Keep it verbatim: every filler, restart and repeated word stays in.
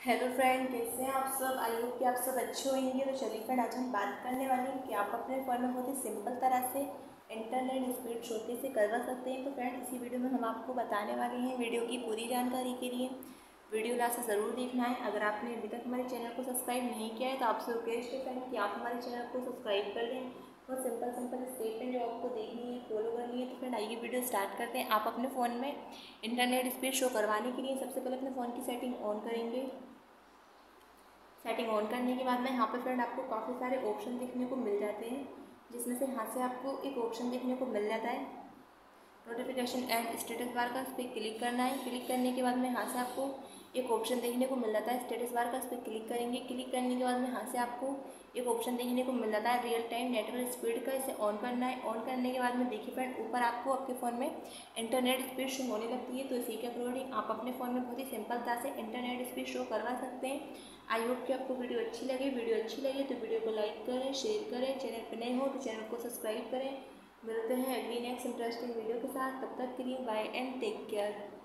Hello friend, कैसे हैं आप सब। आई होप कि आप सब अच्छे होंगे। तो चलिए फ्रेंड, आज हम बात करने वाले हैं कि आप अपने फ़ोन में बहुत ही सिंपल तरह से इंटरनेट स्पीड शो कैसे करवा सकते हैं। तो फ्रेंड, इसी वीडियो में हम आपको बताने वाले हैं। वीडियो की पूरी जानकारी के लिए वीडियो लास्ट से ज़रूर देखना है। अगर आपने अभी तक हमारे चैनल को सब्सक्राइब नहीं किया है तो आपसे रिक्वेस्ट है फ्रेंड कि आप हमारे चैनल को सब्सक्राइब कर लें। बहुत सिंपल सिंपल स्टेप हैं जो आपको देखनी है, फॉलो करनी है। तो फ्रेंड, आइए वीडियो स्टार्ट करते हैं। आप अपने फ़ोन में इंटरनेट स्पीड शो करवाने के लिए सबसे पहले अपने फ़ोन की सेटिंग ऑन करेंगे। सेटिंग ऑन करने के बाद में यहाँ पे फ्रेंड आपको काफ़ी सारे ऑप्शन देखने को मिल जाते हैं, जिसमें से यहाँ से आपको एक ऑप्शन देखने को मिल जाता है नोटिफिकेशन एंड स्टेटस बार का। इस पर क्लिक करना है। क्लिक करने के बाद में यहाँ से आपको एक ऑप्शन देखने को मिल जाता है स्टेटस बार का। इस पर क्लिक करेंगे। क्लिक करने के बाद में यहाँ से आपको एक ऑप्शन देखने को मिल जाता है रियल टाइम नेटवर्क स्पीड का। इसे ऑन करना है। ऑन करने के बाद में देखिए फ्रेंड, ऊपर आपको आपके फ़ोन में इंटरनेट स्पीड शो होने लगती है। तो इसी के अकॉर्डिंग आप अपने फ़ोन में बहुत ही सिंपलता से इंटरनेट स्पीड शो करवा सकते हैं। आई होप कि आपको वीडियो अच्छी लगे। वीडियो अच्छी लगे तो वीडियो को लाइक करें, शेयर करें। चैनल पर नए हो तो चैनल को सब्सक्राइब करें। मिलते हैं अगली नेक्स्ट इंटरेस्टिंग वीडियो के साथ। तब तक के लिए बाय एंड टेक केयर।